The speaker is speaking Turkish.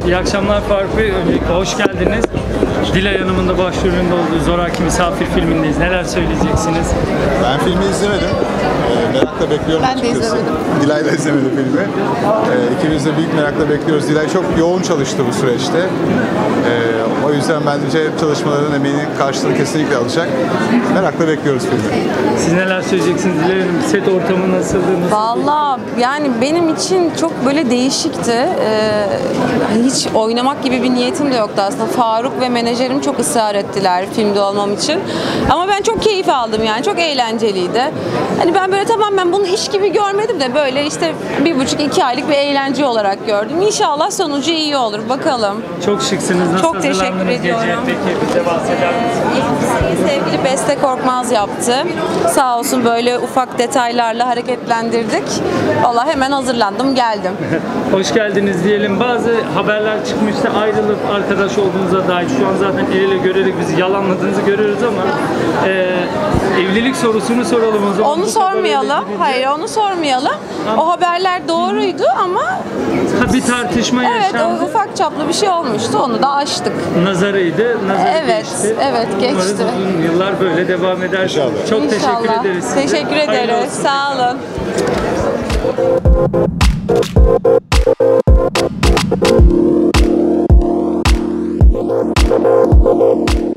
İyi akşamlar Faruk Bey. Öncelikle hoş geldiniz. Dilay Hanım'ın da başrolünde olduğu Zoraki Misafir filmindeyiz. Neler söyleyeceksiniz? Ben filmi izlemedim. Merakla bekliyorum Ben de izlemedim. Dilay da izlemedi filmi. İkimiz de büyük merakla bekliyoruz. Dilay çok yoğun çalıştı bu süreçte. O yüzden bence çalışmaların emeğinin karşılığını kesinlikle alacak. Merakla bekliyoruz filmi. Siz neler söyleyeceksiniz Dilay Hanım? Set ortamı nasıldı? Vallahi yani benim için çok böyle değişikti. Hiç oynamak gibi bir niyetim de yoktu aslında. Faruk ve menajerim çok ısrar ettiler filmde olmam için. Ama ben çok keyif aldım yani. Çok eğlenceliydi. Hani ben böyle tamamen bunu iş gibi görmedim de böyle işte 1,5-2 aylık bir eğlence olarak gördüm. İnşallah sonucu iyi olur. Bakalım. Çok şıksınız. Nasıl Çok teşekkür hazırlandınız ediyorum. geceye? Peki bize bahseder misiniz? Sevgili Beste Korkmaz yaptı. Sağ olsun böyle ufak detaylarla hareketlendirdik. Vallahi hemen hazırlandım, geldim. Hoş geldiniz diyelim. Bazı haberler çıkmıştı. Ayrılıp arkadaş olduğunuza dair. Şu an zaten el ele görerek bizi yalanladığınızı görüyoruz ama evlilik sorusunu soralım o zaman. Onu sormayalım. Hayır, onu sormayalım. O haberler doğruydu ama Bir tartışma evet, yaşandı. o ufak çaplı bir şey olmuştu. Onu da aştık. Nazarıydı. Nazarı Evet, geçti. evet, geçti. Umarız uzun yıllar böyle devam eder. İnşallah. Çok İnşallah. teşekkür ederiz size. Teşekkür Hayırlı ederiz. olsun. Sağ olun.